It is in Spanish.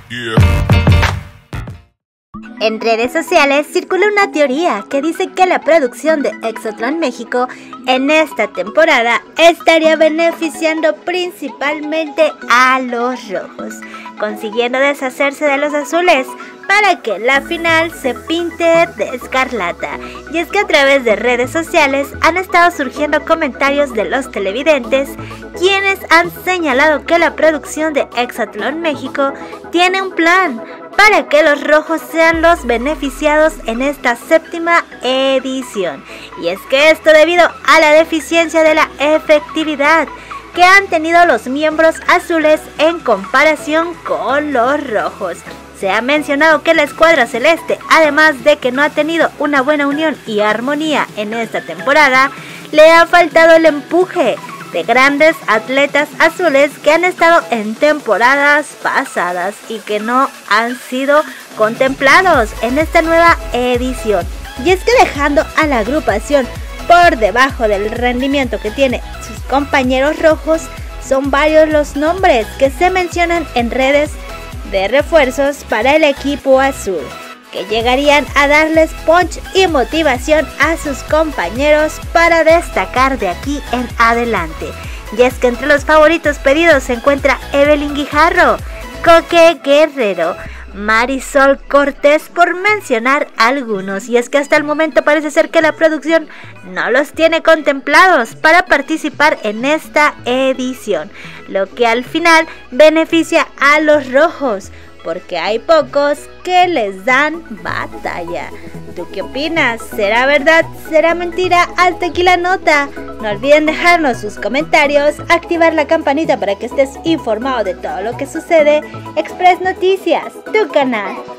En redes sociales circula una teoría que dice que la producción de Exatlón México en esta temporada estaría beneficiando principalmente a los rojos, consiguiendo deshacerse de los azules para que la final se pinte de escarlata. Y es que a través de redes sociales han estado surgiendo comentarios de los televidentes, quienes han señalado que la producción de Exatlón México tiene un plan para que los rojos sean los beneficiados en esta séptima edición. Y es que esto debido a la deficiencia de la efectividad que han tenido los miembros azules en comparación con los rojos. Se ha mencionado que la escuadra celeste, además de que no ha tenido una buena unión y armonía en esta temporada, le ha faltado el empuje de grandes atletas azules que han estado en temporadas pasadas y que no han sido contemplados en esta nueva edición. Y es que dejando a la agrupación por debajo del rendimiento que tiene sus compañeros rojos, son varios los nombres que se mencionan en redes de refuerzos para el equipo azul, que llegarían a darles punch y motivación a sus compañeros para destacar de aquí en adelante. Y es que entre los favoritos pedidos se encuentra Evelyn Guijarro, Coque Guerrero, Marisol Cortés, por mencionar algunos. Y es que hasta el momento parece ser que la producción no los tiene contemplados para participar en esta edición, lo que al final beneficia a los rojos, porque hay pocos que les dan batalla. ¿Tú qué opinas? ¿Será verdad? ¿Será mentira? Hasta aquí la nota. No olviden dejarnos sus comentarios, activar la campanita para que estés informado de todo lo que sucede. Express Noticias, tu canal.